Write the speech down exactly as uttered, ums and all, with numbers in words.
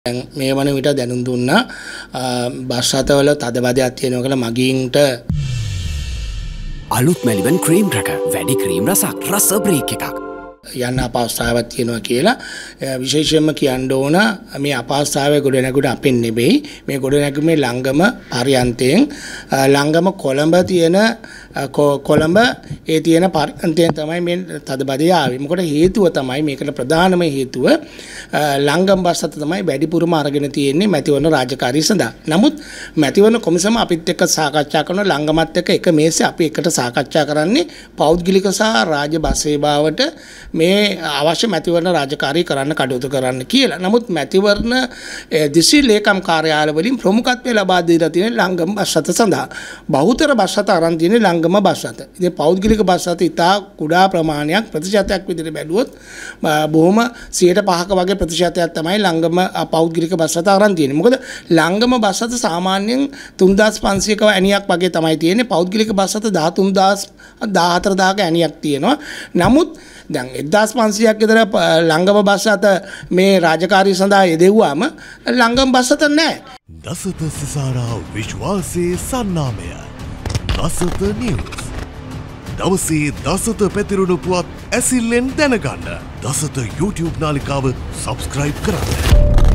මේ වන විට දැනුම් දුන්නා බස් රථවල තදබදයක් තියෙනවා කියලා මගීන්ට අලුත් මෙලිබන් ක්‍රීම් රැක වැඩි ක්‍රීම් රසක් රස බ්‍රේක් එකක් යන්න අපහසුතාවක් තියෙනවා කියලා විශේෂයෙන්ම කියන්න ඕන මේ අපහසුතාවය ගොඩනැගුණ අපෙන් නෙවෙයි මේ ගොඩනැගුමේ ලංගම පරියන්තයෙන් ලංගම කොළඹ තියෙන කොළඹ ඒ තියෙන පරියන්තයෙන් තමයි මේ තදබදය ආවේ. මොකද හේතුව තමයි මේකට ප්‍රධානම හේතුව ලංගම බස් රථ තමයි වැඩිපුරම අරගෙන තියෙන්නේ මැතිවරණ රාජකාරිය සඳහා. නමුත් මැතිවරණ කොමිසම අපිත් එක්ක සාකච්ඡා කරන ලංගමත් එක්ක එක මේසේ අපි එකට සාකච්ඡා කරන්නේ පෞද්ගලික සහ රාජ්‍ය බස් සේවාවට මේ අවශ්‍ය මැතිවරණ රාජකාරී කරන්න කටයුතු කරන්න කියලා. නමුත් මැතිවරණ දිසි ලේකම් කාර්යාල වලින් ප්‍රමුඛත්වය ලබා දීලා තියෙන ලංගම බස් රථ සඳහා බහුතර බස් රථ අරන් තියෙන ලංගම බස් රථ. ඉතින් පෞද්ගලික බස් රථ ඉතා කුඩා ප්‍රමාණයක් ප්‍රතිශතයක් විදිහට බැලුවොත් බොහොම සියයට පහක වගේ ප්‍රතිශතයක් තමයි ලංගම පෞද්ගලික බස් රථ අරන් තියෙන්නේ. මොකද ලංගම බස් රථ සාමාන්‍යයෙන් තුන්දාස් පන්සීයක ඇණියක් වගේ තමයි තියෙන්නේ. පෞද්ගලික බස් රථ දහතුන් දාස් දහහතර දාහක ඇණියක් තියෙනවා. නමුත් දැන් එක්දාස් පන්සීයක් විතර ලංගම බස් රථ මේ රාජකාරිය සඳහා යෙදුවාම ලංගම බස් රථ නැහැ. දසත සිසාරා විශ්වාසයේ සන්නාමය දසත නිවුස්. දවසේ දසත පැතිරුණු පුවත් ඇසිල්ලෙන් දැනගන්න දසත YouTube නාලිකාව සබ්ස්ක්‍රයිබ් කරන්න.